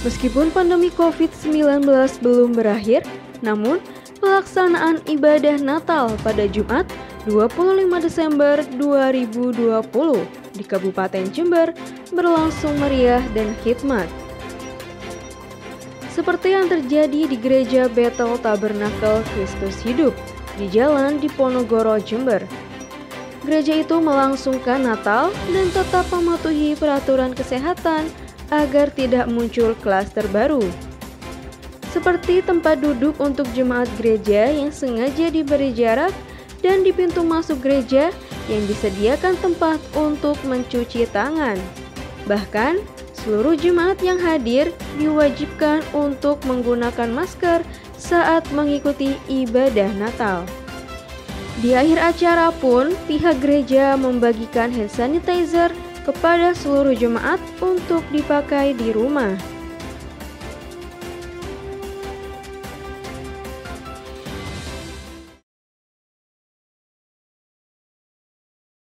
Meskipun pandemi COVID-19 belum berakhir, namun pelaksanaan ibadah Natal pada Jumat 25 Desember 2020 di Kabupaten Jember berlangsung meriah dan khidmat. Seperti yang terjadi di Gereja Bethel Tabernakel Kristus Hidup di Jalan Diponegoro, Jember. Gereja itu melangsungkan Natal dan tetap mematuhi peraturan kesehatan agar tidak muncul klaster baru. Seperti tempat duduk untuk jemaat gereja yang sengaja diberi jarak dan di pintu masuk gereja yang disediakan tempat untuk mencuci tangan. Bahkan, seluruh jemaat yang hadir diwajibkan untuk menggunakan masker saat mengikuti ibadah Natal. Di akhir acara pun, pihak gereja membagikan hand sanitizer kepada seluruh jemaat untuk dipakai di rumah.